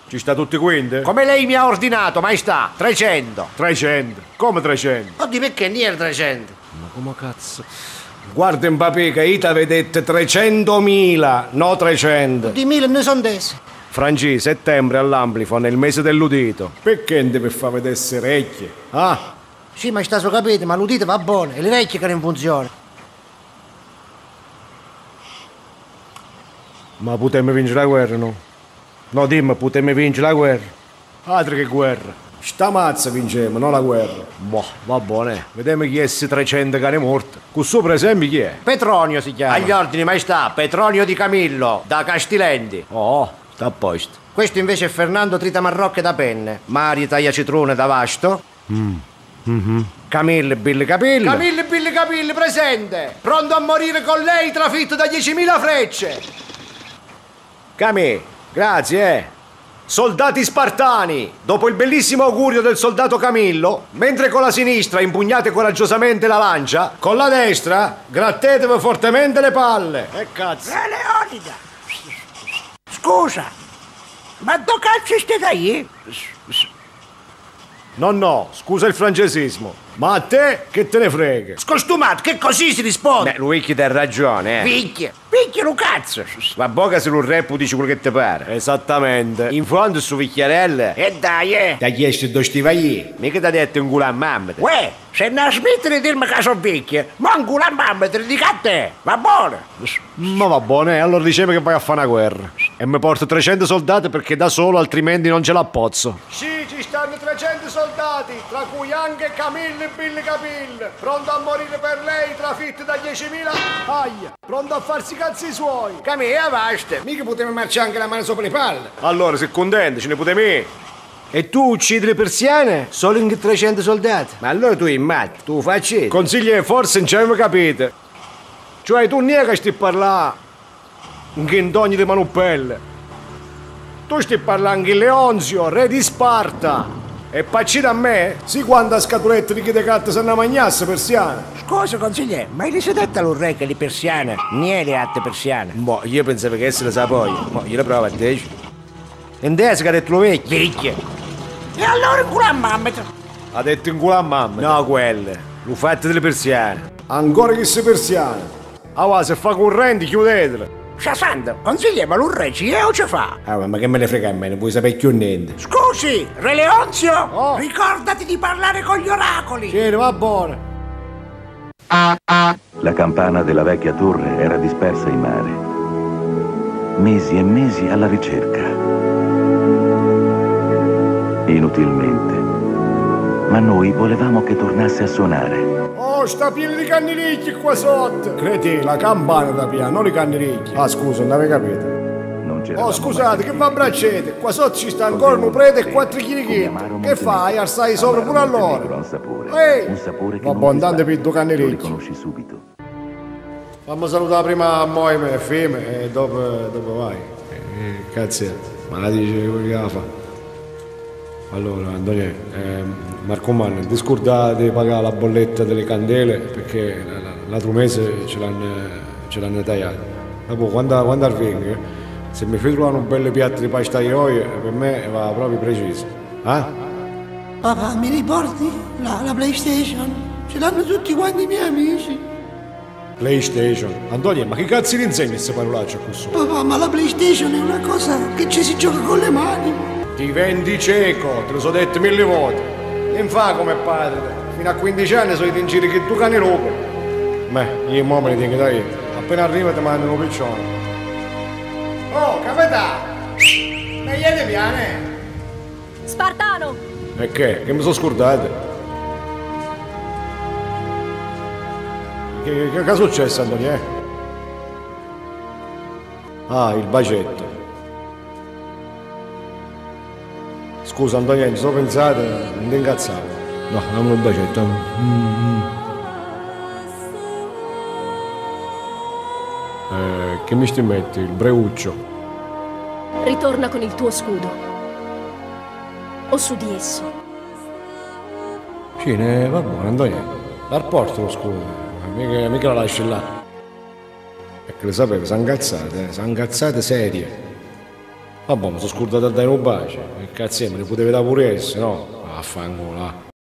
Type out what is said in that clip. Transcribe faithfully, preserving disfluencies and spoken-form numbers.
Ci sta tutti quinti? Come lei mi ha ordinato, maestà, trecento. trecento? Come trecento? Oddio, perché niente trecento? Ma come cazzo? Guarda Mbappé che io ti avevo detto trecentomila, no trecento. Di mille ne sono desi. Franci, settembre all'Amplifon, è il mese dell'udito. Perché non deve far vedere le orecchie? Ah? Sì, maestà, so capite, ma l'udito va buono, e le orecchie che non funzionano. Ma potremmo vincere la guerra, no? No, dimmi, potremmo vincere la guerra? Altro che guerra. Sta mazza vincemo, non la guerra. Boh, va buone. Vediamo chi è questi trecento cani morti. Questo per esempio chi è? Petronio si chiama. Agli ordini, maestà, Petronio di Camillo, da Castilendi. Oh, sta a posto. Questo invece è Fernando Tritamarrocche da Penne, Mario Tagliacitrone da Vasto. Mm. Mm-hmm. Camille Billy Capilli. Camille Billy Capilli presente, pronto a morire con lei trafitto da diecimila frecce. Camille, grazie. Eh. Soldati spartani, dopo il bellissimo augurio del soldato Camillo, mentre con la sinistra impugnate coraggiosamente la lancia, con la destra grattetevi fortemente le palle. E eh, cazzo. Eh, Leonida, scusa, ma dove cazzo stai io? No, no, scusa il francesismo, ma a te che te ne frega? Scostumato, che così si risponde? Beh, lui chi ha ragione, eh. Picchia, picchia lo cazzo. Ma boca se lo repu dici quello che ti pare. Esattamente. In fondo su Vicchiarella. E dai, eh. Ti ha chiesto due stivagli. Mica ti ha detto in culo a mamma. Uè, se non smetti di dirmi che sono vecchia, ma in culo a mamma te lo dico a te, va buono? Ma va buono, eh. Allora diceva che vai a fare una guerra. E mi porto trecento soldati perché da solo altrimenti non ce la pozzo. Sì, ci stanno trecento soldati, tra cui anche Camille Billy Capille, pronto a morire per lei, trafitto da diecimila. Aia, pronto a farsi i cazzi suoi. Camille, basta, mica potevo marciare anche la mano sopra le palle. Allora, sei contento, ce ne potevi? E tu uccidi le persiane solo in trecento soldati? Ma allora tu in matto, tu facci. Consigliere, forse non ci avevo capito. Cioè tu non è che stai parlando in ghintogni di Manuppelle. Tu stai parlando in Leonzio, re di Sparta. E pacci da me? Sì, quanta scatoletta di chi de catte se ne mangiasse persiane. Scusa, consigliere, ma gli si detta lo re che le persiane, niente le altre persiane? Boh, io pensavo che essere sa poi. Boh, io la provo a te. E ndese che ha detto lo vecchio. Vecchio. E allora in culo a mamma? Ha detto in culo a mamma? No, quelle. Lo fatto delle persiane. Ancora che se persiane. Ah, se fa correnti, chiudetele. Sciasando, consigliere, ma lo re ci è o ci fa? Ah, ma che me ne frega a me, non puoi sapere più niente. Scusi, Re Leonzio, oh. Ricordati di parlare con gli oracoli. Sì, va buono. La campana della vecchia torre era dispersa in mare. Mesi e mesi alla ricerca. Inutilmente. Ma noi volevamo che tornasse a suonare. Oh, sta pieno di canninicchi qua sotto! Credi, la campana da piano, non i canninicchi. Ah, scusa, non avevi capito. Non oh, scusate, che fa braccete? Qua sotto ci sta ancora un prete e quattro chirichi. Che fai? Alzai sopra pure allora? Un sapore, Ehi! un sapore che va buon, tanto per due lo canninicchi. riconosci subito. Fammi salutare prima a Moime e Feme e dopo, dopo vai. Eh, cazzo, ma la dice quello che la fa. Allora, Antonio, eh, Marco Manno, non ti scordate di pagare la bolletta delle candele perché l'altro mese ce l'hanno, ce l'hanno tagliata. Dopo, quando, quando avvenga, se mi fai trovare un bel piatto di pasta ioia, per me va proprio preciso. Eh? Papà, mi riporti la, la PlayStation? Ce l'hanno tutti quanti i miei amici. PlayStation? Antonio, ma che cazzo ti insegni queste parolacce a questo? Papà, ma la PlayStation è una cosa che ci si gioca con le mani. Diventi cieco, te lo so detto mille volte. Non fa come padre. Fino a quindici anni sono in giro che tu cani lupo. Beh, io mo me ne tengo da io. Appena arriva ti mandano un piccione. Oh, capitano! Ma ieri piane? Spartano! E che? Che mi sono scordato? Che, che, che è successo, Antonio? Eh? Ah, il bacetto. Scusa Antonio, ci sono pensato, non ti incazzavo. No, dammi un bacetto. Mm-hmm. Eh, che mi sti metti? Il breuccio. Ritorna con il tuo scudo. O su di esso. Sì, ne va buono, Antonio. Dal porto lo scudo. Mica, mica la lasci là. Perché lo sapevo, sono incazzate, eh? sono incazzate serie. Vabbè, mi sono scordato a dare un bacio. Che cazzo è, me ne potevi dare pure essere, no? Affanculo, là.